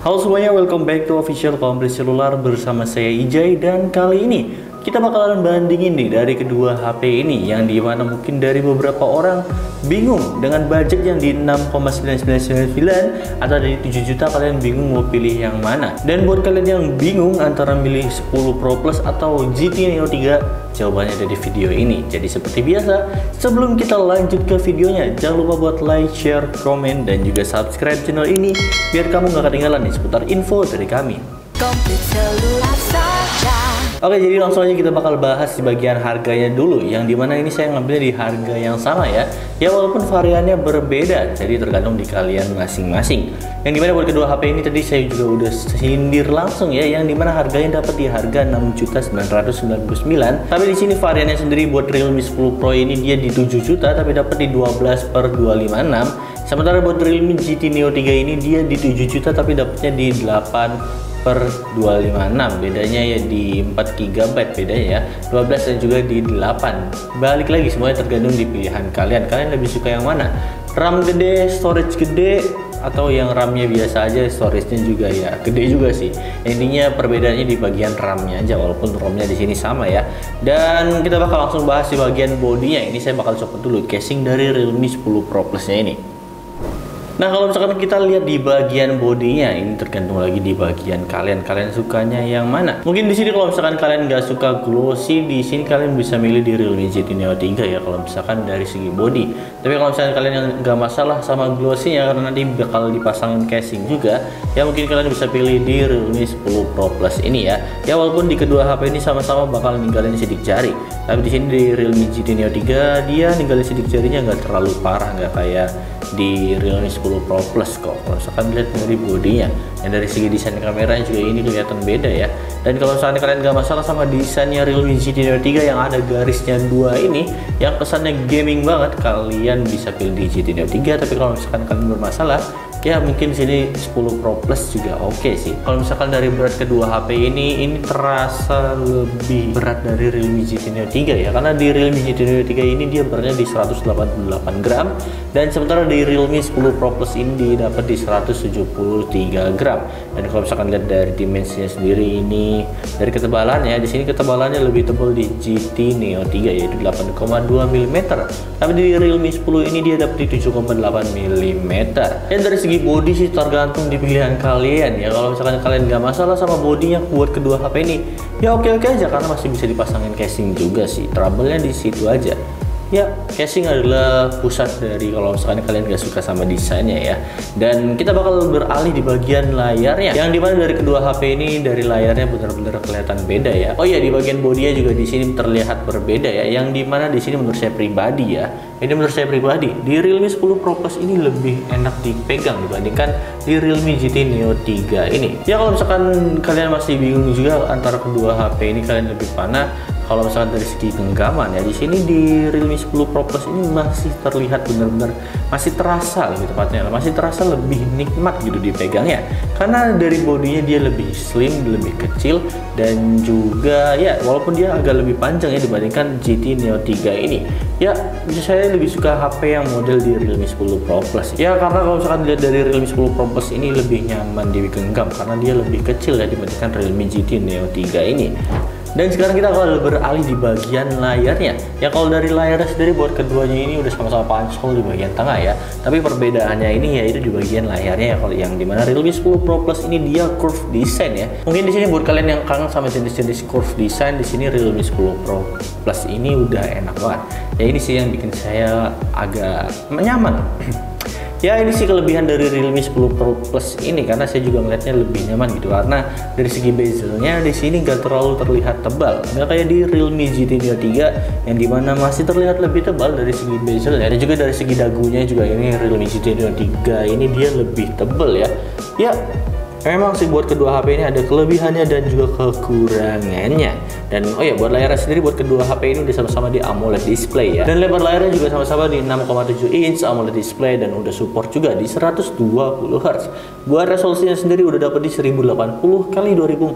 Halo semuanya, welcome back to Official Komplit Selular bersama saya Ijay. Dan kali ini kita bakalan bandingin nih dari kedua HP ini, yang dimana mungkin dari beberapa orang bingung dengan budget yang di 6,9999 atau dari 7 juta, kalian bingung mau pilih yang mana. Dan buat kalian yang bingung antara milih 10 Pro Plus atau GT Neo 3, jawabannya ada di video ini. Jadi seperti biasa, sebelum kita lanjut ke videonya, jangan lupa buat like, share, komen, dan juga subscribe channel ini biar kamu gak ketinggalan nih seputar info dari kami. Komplit Selular saja. Oke, jadi langsung aja kita bakal bahas di bagian harganya dulu, yang dimana ini saya ngambilnya di harga yang sama ya. Ya walaupun variannya berbeda, jadi tergantung di kalian masing-masing. Yang dimana buat kedua HP ini tadi saya juga udah sindir langsung ya, yang dimana harganya dapat di harga 6.999. Tapi di sini variannya sendiri buat Realme 10 Pro ini dia di 7 juta, tapi dapat di 12/256. Sementara buat Realme GT Neo 3 ini dia di 7 juta, tapi dapatnya di 8/256. bedanya ya di 4 GB bedanya ya, 12 dan juga di 8. Balik lagi, semuanya tergantung di pilihan kalian. Kalian lebih suka yang mana? RAM gede, storage gede, atau yang RAM-nya biasa aja, storage-nya juga ya gede juga sih. Intinya perbedaannya di bagian RAM-nya aja, walaupun ROM-nya di sini sama ya. Dan kita bakal langsung bahas di bagian bodinya. Ini saya bakal copot dulu casing dari Realme 10 Pro Plus-nya ini. Nah, kalau misalkan kita lihat di bagian bodinya, ini tergantung lagi di bagian kalian sukanya yang mana. Mungkin di sini kalau misalkan kalian nggak suka glossy, di sini kalian bisa milih di Realme GT Neo 3 ya, kalau misalkan dari segi body. Tapi kalau misalkan kalian yang nggak masalah sama glossy-nya karena nanti bakal dipasangin casing juga, ya mungkin kalian bisa pilih di Realme 10 Pro Plus ini ya. Ya walaupun di kedua HP ini sama-sama bakal ninggalin sidik jari, tapi di sini di Realme GT Neo 3 dia ninggalin sidik jarinya nggak terlalu parah, nggak kayak di Realme 10 Pro Plus kok. Kalau misalkan lihat dari bodinya, yang dari segi desain kameranya juga ini kelihatan beda ya. Dan kalau misalkan kalian gak masalah sama desainnya Realme GT Neo 3 yang ada garisnya 2 ini, yang kesannya gaming banget, kalian bisa pilih di GT Neo 3. Tapi kalau misalkan kalian bermasalah, ya mungkin di sini 10 Pro Plus juga oke sih. Kalau misalkan dari berat kedua HP ini terasa lebih berat dari Realme GT Neo 3 ya, karena di Realme GT Neo 3 ini dia beratnya di 188 gram, dan sementara di Realme 10 Pro Plus ini dapat di 173 gram. Dan kalau misalkan lihat dari dimensinya sendiri ini, dari ketebalannya, di sini ketebalannya lebih tebal di GT Neo 3 yaitu 8,2 mm. Tapi di Realme 10 ini dia dapat di 7,8 mm. Dan dari segi body sih tergantung di pilihan kalian ya. Kalau misalkan kalian nggak masalah sama bodinya buat kedua HP ini, ya oke-oke aja, karena masih bisa dipasangin casing juga sih. Trouble-nya di situ aja. Ya, casing adalah pusat dari kalau misalkan kalian gak suka sama desainnya ya. Dan kita bakal beralih di bagian layarnya, yang dimana dari kedua HP ini dari layarnya benar-benar kelihatan beda ya. Oh iya, di bagian bodinya juga di sini terlihat berbeda ya, yang dimana di sini menurut saya pribadi ya, ini menurut saya pribadi di Realme 10 Pro Plus ini lebih enak dipegang dibandingkan di Realme GT Neo 3 ini. Ya kalau misalkan kalian masih bingung juga antara kedua HP ini, kalian lebih mana kalau misalkan dari segi genggaman ya, di sini di Realme 10 Pro Plus ini masih terlihat benar-benar masih terasa, lebih tepatnya masih terasa lebih nikmat gitu dipegangnya, karena dari bodinya dia lebih slim, lebih kecil, dan juga ya walaupun dia agak lebih panjang ya dibandingkan GT Neo 3 ini. Ya saya lebih suka HP yang model di Realme 10 Pro Plus ya, karena kalau misalkan dilihat dari Realme 10 Pro Plus ini lebih nyaman digenggam karena dia lebih kecil ya dibandingkan Realme GT Neo 3 ini. Dan sekarang kita akan beralih di bagian layarnya. Ya kalau dari layarnya sendiri buat keduanya ini udah sama-sama punch hole di bagian tengah ya. Tapi perbedaannya ini yaitu di bagian layarnya ya, kalau yang dimana Realme 10 Pro Plus ini dia curve design ya. Mungkin di sini buat kalian yang kangen sama jenis-jenis curve design, di sini Realme 10 Pro Plus ini udah enak banget. Ya ini sih yang bikin saya agak nyaman. Ya ini sih kelebihan dari Realme 10 Pro Plus ini, karena saya juga melihatnya lebih nyaman gitu, karena dari segi bezelnya di sini nggak terlalu terlihat tebal, nggak kayak di Realme GT Neo 3 yang dimana masih terlihat lebih tebal dari segi bezelnya, dan juga dari segi dagunya juga ini Realme GT Neo 3 ini dia lebih tebal ya. Ya memang sih buat kedua HP ini ada kelebihannya dan juga kekurangannya. Dan oh ya, buat layarnya sendiri buat kedua HP ini udah sama-sama di AMOLED display ya. Dan lebar layarnya juga sama-sama di 6,7 inch AMOLED display, dan udah support juga di 120 Hz. Buat resolusinya sendiri udah dapat di 1080 x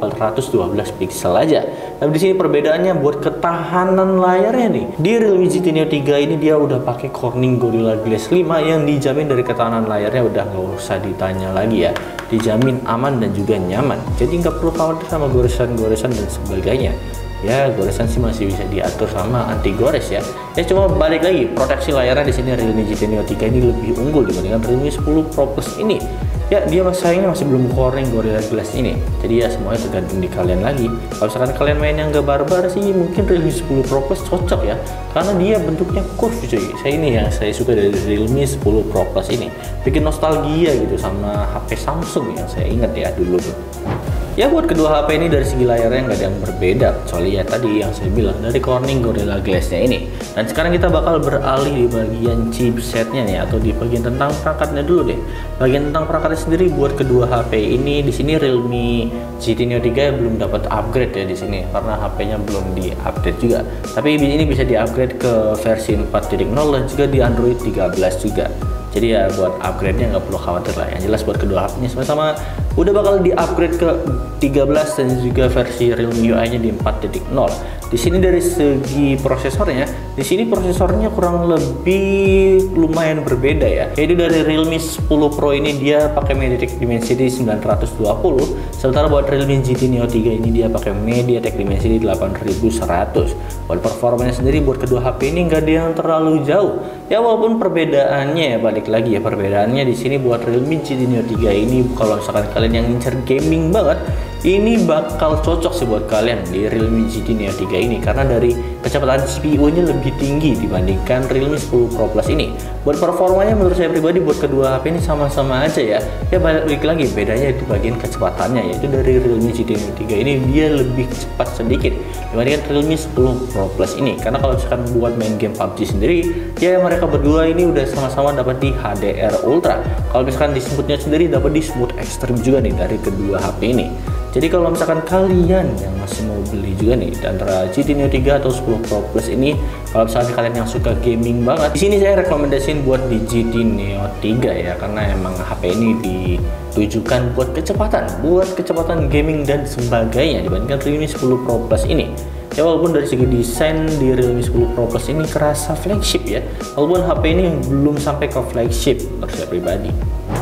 2412 pixel aja. Tapi di sini perbedaannya buat ketahanan layarnya nih. Di Realme GT Neo 3 ini dia udah pakai Corning Gorilla Glass 5 yang dijamin dari ketahanan layarnya udah nggak usah ditanya lagi ya. dijamin aman dan juga nyaman. Jadi nggak perlu khawatir sama goresan-goresan dan sebagainya. Ya, goresan sih masih bisa diatur sama anti gores ya. Ya cuma balik lagi, proteksi layarnya di sini Realme GT Neo 3 ini lebih unggul dibandingkan Realme 10 Pro Plus ini. Ya, dia sayangnya masih belum Corning Gorilla Glass ini. Jadi ya semuanya tergantung di kalian lagi. Kalau misalkan kalian main yang gak barbar sih, mungkin Realme 10 Pro Plus cocok ya. Karena dia bentuknya curve cuy. Saya suka dari Realme 10 Pro Plus ini. Bikin nostalgia gitu sama HP Samsung yang saya ingat ya dulu tuh. Ya buat kedua HP ini dari segi layarnya nggak ada yang berbeda, kecuali ya tadi yang saya bilang dari Corning Gorilla Glass-nya ini. Dan sekarang kita bakal beralih di bagian chipsetnya nih, atau di bagian tentang perangkatnya dulu deh. Bagian tentang perangkatnya sendiri buat kedua HP ini, di sini Realme GT Neo 3 belum dapat upgrade ya di sini karena HP-nya belum di-update juga. Tapi ini bisa di-upgrade ke versi 4.0 dan juga di Android 13 juga. Jadi ya buat upgrade-nya nggak perlu khawatir lah. Yang jelas buat kedua HP-nya sama-sama udah bakal di-upgrade ke 13 dan juga versi Realme UI-nya di 4.0. Di sini dari segi prosesornya, di sini prosesornya kurang lebih lumayan berbeda ya. Jadi dari Realme 10 Pro ini dia pakai MediaTek Dimensity 920, sementara buat Realme GT Neo 3 ini dia pakai MediaTek Dimensity 8100. Buat performanya sendiri buat kedua HP ini nggak ada yang terlalu jauh. Ya walaupun perbedaannya ya balik lagi ya, perbedaannya di sini buat Realme GT Neo 3 ini kalau misalkan kalian yang ngincer gaming banget, ini bakal cocok sih buat kalian di Realme GT Neo 3 ini karena dari kecepatan CPU-nya lebih tinggi dibandingkan Realme 10 Pro Plus ini. Buat performanya menurut saya pribadi buat kedua HP ini sama-sama aja ya. Ya balik lagi bedanya di bagian kecepatannya, yaitu dari Realme GT Neo 3 ini dia lebih cepat sedikit dibandingkan Realme 10 Pro Plus ini. Karena kalau misalkan buat main game PUBG sendiri, ya mereka berdua ini udah sama-sama dapat di HDR Ultra. Kalau misalkan di smoothnya sendiri dapat di smooth extreme juga nih dari kedua HP ini. Jadi kalau misalkan kalian yang masih mau beli juga nih antara GT Neo 3 atau 10 Pro Plus ini, kalau misalkan kalian yang suka gaming banget, di sini saya rekomendasiin buat di GT Neo 3 ya, karena emang HP ini ditujukan buat kecepatan gaming dan sebagainya dibandingkan Realme 10 Pro Plus ini. Ya walaupun dari segi desain di Realme 10 Pro Plus ini kerasa flagship ya, walaupun HP ini belum sampai ke flagship menurut saya pribadi.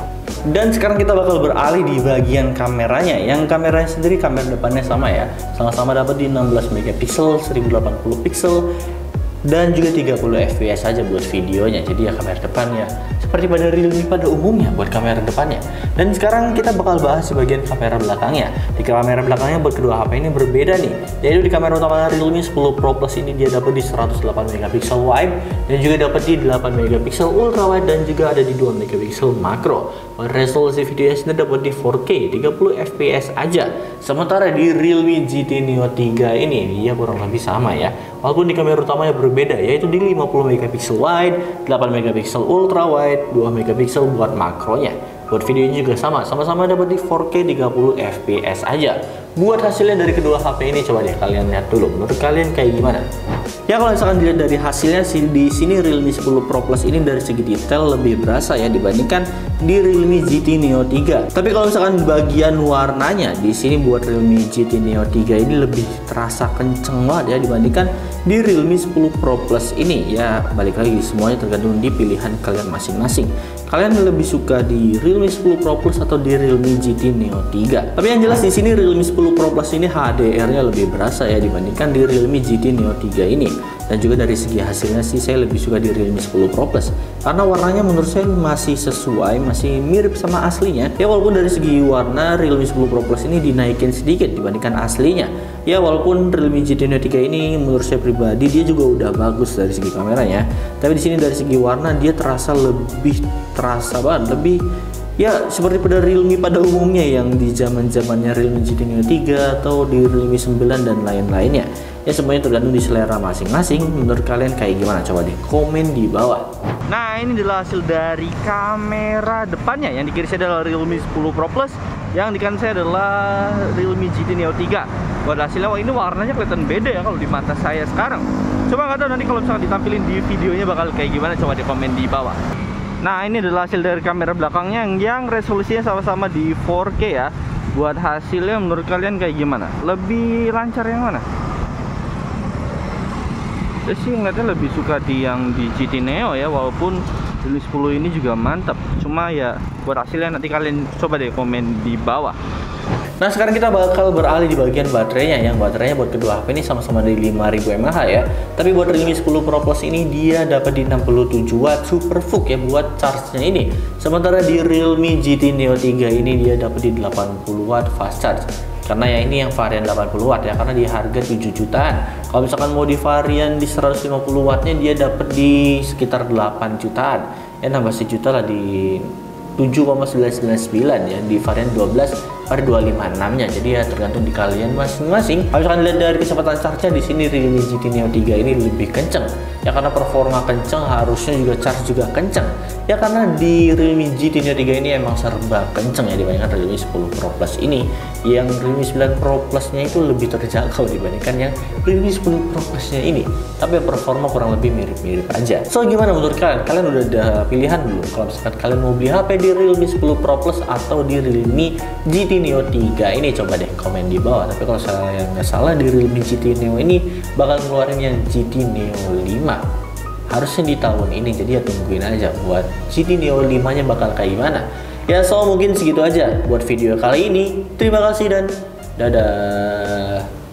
Dan sekarang kita bakal beralih di bagian kameranya. Yang kameranya sendiri kamera depannya sama ya, sama-sama dapat di 16 megapiksel, 1080 pixel dan juga 30 fps saja buat videonya. Jadi ya kamera depannya seperti pada Realme pada umumnya buat kamera depannya. Dan sekarang kita bakal bahas di bagian kamera belakangnya. Di kamera belakangnya buat kedua HP ini berbeda nih. Yaitu di kamera utama Realme 10 Pro Plus ini dia dapat di 108 megapiksel wide dan juga dapat di 8 megapiksel ultra wide dan juga ada di 2 megapiksel makro. Resolusi videonya sendiri dapat di 4K 30 fps aja. Sementara di Realme GT Neo 3 ini dia kurang lebih sama ya, walaupun di kamera utamanya berbeda, yaitu di 50 megapiksel wide, 8 megapiksel ultra wide, 2 megapiksel buat makronya. Buat videonya juga sama-sama dapat di 4K 30 fps aja. Buat hasilnya dari kedua HP ini coba deh kalian lihat dulu. Menurut kalian kayak gimana? Ya kalau misalkan dilihat dari hasilnya sih di sini Realme 10 Pro Plus ini dari segi detail lebih berasa ya dibandingkan di Realme GT Neo 3. Tapi kalau misalkan di bagian warnanya di sini buat Realme GT Neo 3 ini lebih terasa kenceng banget ya dibandingkan di Realme 10 Pro Plus ini. Ya balik lagi semuanya tergantung di pilihan kalian masing-masing. Kalian lebih suka di Realme 10 Pro Plus atau di Realme GT Neo 3? Tapi yang jelas di sini Realme 10 Pro Plus ini HDR-nya lebih berasa ya dibandingkan di Realme GT Neo 3 ini. Dan juga dari segi hasilnya sih saya lebih suka di Realme 10 Pro Plus karena warnanya menurut saya masih sesuai, masih mirip sama aslinya. Ya walaupun dari segi warna Realme 10 Pro Plus ini dinaikin sedikit dibandingkan aslinya. Ya walaupun Realme GT Neo 3 ini menurut saya pribadi dia juga udah bagus dari segi kameranya. Tapi di sini dari segi warna dia terasa banget, lebih ya seperti pada Realme pada umumnya yang di zamannya Realme GT Neo 3 atau di Realme 9 dan lain-lainnya. Ya semuanya tergantung di selera masing-masing. Menurut kalian kayak gimana? Coba di komen di bawah. Nah ini adalah hasil dari kamera depannya. Yang di kiri saya adalah Realme 10 Pro Plus, yang di kanan saya adalah Realme GT Neo 3. Buat hasilnya, wah ini warnanya kelihatan beda ya kalau di mata saya sekarang. Coba nggak tahu nanti kalau misalnya ditampilin di videonya bakal kayak gimana, coba di komen di bawah. Nah ini adalah hasil dari kamera belakangnya yang resolusinya sama-sama di 4K ya. Buat hasilnya menurut kalian kayak gimana? Lebih lancar yang mana? Saya sih ngeliatnya lebih suka di yang di GT Neo ya, walaupun Realme 10 ini juga mantap. Cuma ya Buat hasilnya nanti kalian coba deh komen di bawah. Nah sekarang kita bakal beralih di bagian baterainya. Yang baterainya buat kedua HP ini sama-sama di 5000 mAh ya. Tapi buat Realme 10 Pro Plus ini dia dapat di 67 watt Super VOOC ya buat charge-nya ini. Sementara di Realme GT Neo 3 ini dia dapat di 80 watt fast charge. Karena ya ini yang varian 80 watt ya, karena di harga 7 jutaan. Kalau misalkan mau di varian di 150 wattnya dia dapat di sekitar 8 jutaan. Ya nambah sejuta lah di 7,999 ya di varian 12/256 nya. Jadi ya tergantung di kalian masing-masing. Kalau misalkan lihat dari kecepatan charge-nya di sini Realme GT Neo 3 ini lebih kenceng. Ya karena performa kenceng harusnya juga charge juga kenceng. Ya karena di Realme GT Neo 3 ini emang serba kenceng ya dibandingkan Realme 10 Pro Plus ini. Yang Realme 9 Pro Plus-nya itu lebih terjangkau dibandingkan yang Realme 10 Pro Plus-nya ini. Tapi performa kurang lebih mirip-mirip aja. So gimana menurut kalian? Kalian udah ada pilihan belum? Kalau misalkan kalian mau beli HP di Realme 10 Pro Plus atau di Realme GT Neo 3 ini, coba deh komen di bawah. Tapi kalau saya nggak salah di Realme GT Neo ini bakal ngeluarin yang GT Neo 5 harusnya di tahun ini. Jadi ya tungguin aja buat GT Neo 5 nya bakal kayak gimana ya. So mungkin segitu aja buat video kali ini. Terima kasih dan dadah.